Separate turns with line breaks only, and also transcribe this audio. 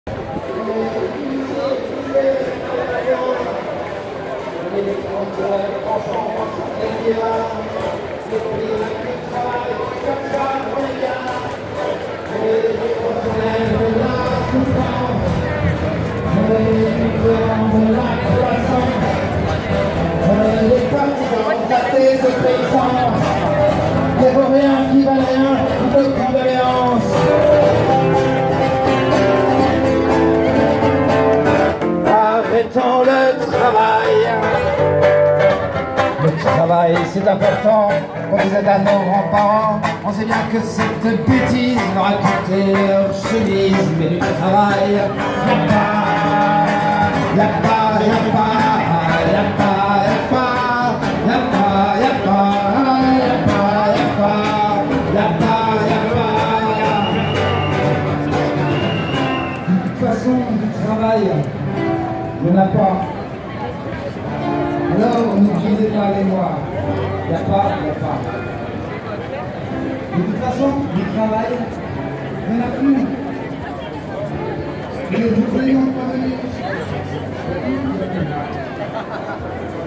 Les Coréens qui valent rien, de condoléances. Arrêtons le travail. Le travail, c'est important. On disait à nos grands-parents, on sait bien que cette bêtise leur a coûté leur chemise. Mais du travail, y'a pas, y'a pas, y'a pas, y'a pas, y'a pas, y'a pas, y'a pas, y'a pas, y'a pas, y'a pas, y'a pas. De toute façon, du travail, il n'y en a pas. Alors, ne divisez pas les noirs. Il n'y a pas, il n'y a pas. De toute façon, du travail, il n'y en a plus. Les ouvriers n'ont pas venu.